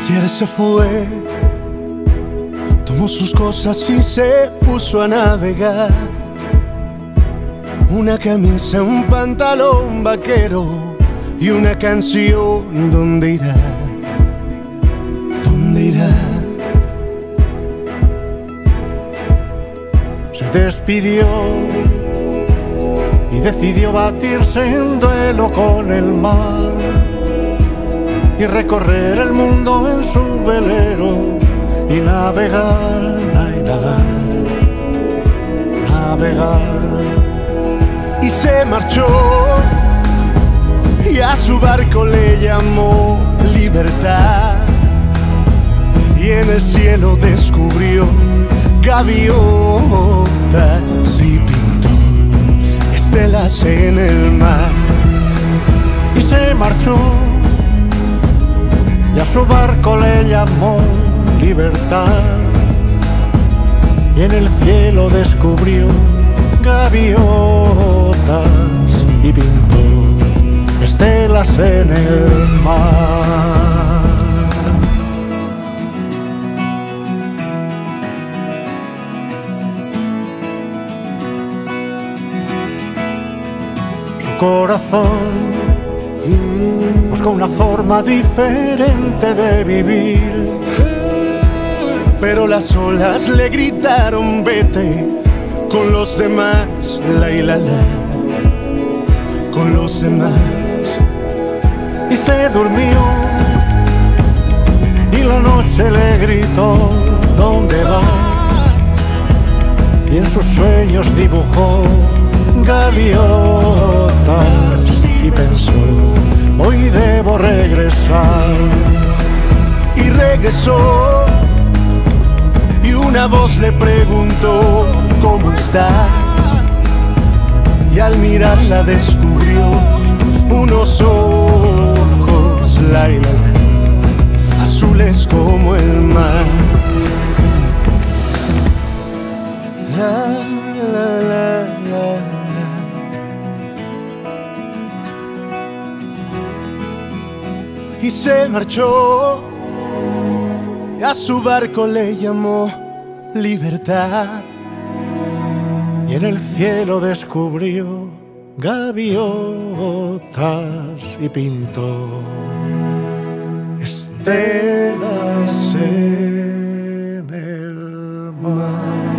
Pierre se fue, tomó sus cosas y se puso a navegar. Una camisa, un pantalón vaquero y una canción. ¿Dónde irá? ¿Dónde irá? Se despidió y decidió batirse en duelo con el mar y recorrer el mundo en su velero y navegar, navegar. Y se marchó y a su barco le llamó libertad, y en el cielo descubrió gaviotas y pintó estelas en el mar. Y se marchó y a su barco le llamó libertad, y en el cielo descubrió gaviotas y pintó estelas en el mar. Su corazón buscó una forma diferente de vivir, pero las olas le gritaron: vete con los demás, la, con los demás. Y se durmió y la noche le gritó: ¿dónde vas? Y en sus sueños dibujó gaviotas y pensó: hoy debo regresar. Y regresó y una voz le preguntó: ¿cómo estás? Y al mirarla descubrió unos ojos, azules como el mar. Y se marchó y a su barco le llamó libertad, y en el cielo descubrió gaviotas y pintó estelas en el mar.